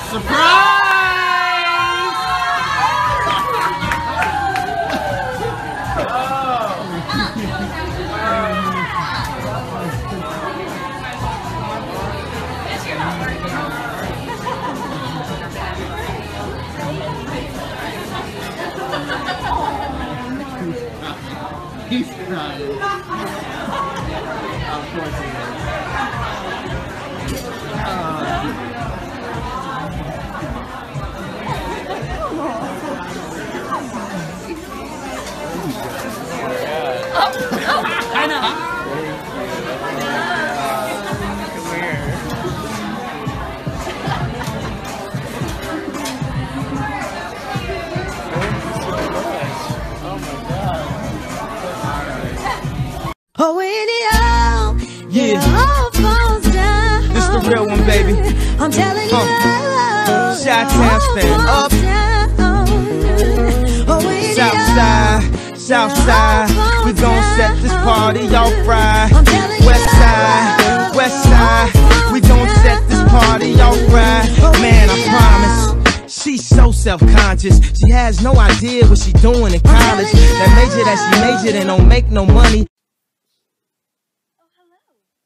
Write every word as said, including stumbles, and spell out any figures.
Surprise! He's crying. Of course he is. I know. Oh, when it all, Yeah. it all falls down. This the real one, baby. I'm telling you, Uh, all, Chi-Town stand up. Oh, when it South all, side, south side, we gon' set this party off right. I'm telling West you, side, west side, we gon' set this party off right. Man, I promise. She's so self-conscious, she has no idea what she doing in college. That major that she majored in don't make no money.